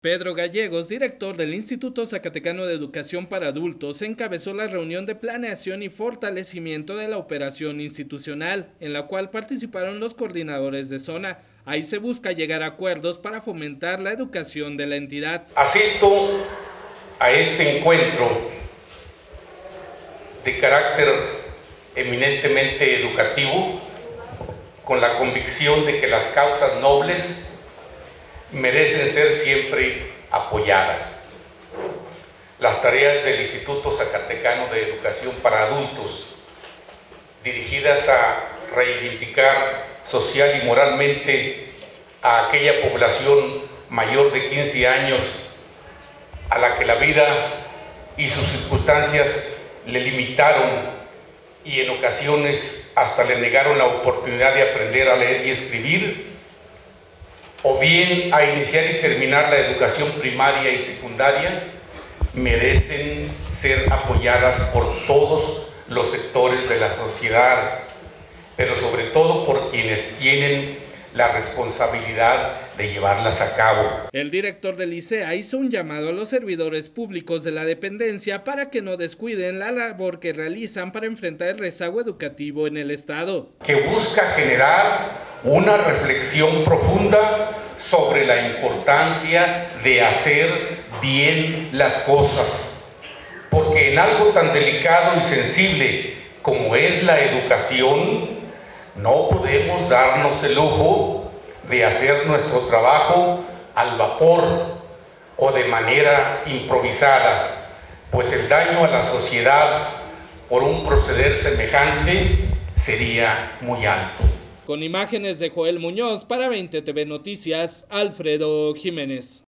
Pedro Gallegos, director del Instituto Zacatecano de Educación para Adultos, encabezó la reunión de planeación y fortalecimiento de la operación institucional, en la cual participaron los coordinadores de zona. Ahí se busca llegar a acuerdos para fomentar la educación de la entidad. Asisto a este encuentro de carácter eminentemente educativo con la convicción de que las causas nobles merecen ser siempre apoyadas. Las tareas del Instituto Zacatecano de Educación para Adultos, dirigidas a reivindicar social y moralmente a aquella población mayor de 15 años a la que la vida y sus circunstancias le limitaron y en ocasiones hasta le negaron la oportunidad de aprender a leer y escribir, o bien a iniciar y terminar la educación primaria y secundaria, merecen ser apoyadas por todos los sectores de la sociedad, pero sobre todo por quienes tienen la responsabilidad de llevarlas a cabo. El director del ICEA hizo un llamado a los servidores públicos de la dependencia para que no descuiden la labor que realizan para enfrentar el rezago educativo en el estado. Que busca generar una reflexión profunda sobre la importancia de hacer bien las cosas, porque en algo tan delicado y sensible como es la educación, no podemos darnos el lujo de hacer nuestro trabajo al vapor o de manera improvisada, pues el daño a la sociedad por un proceder semejante sería muy alto. Con imágenes de Joel Muñoz para 20 TV Noticias, Alfredo Jiménez.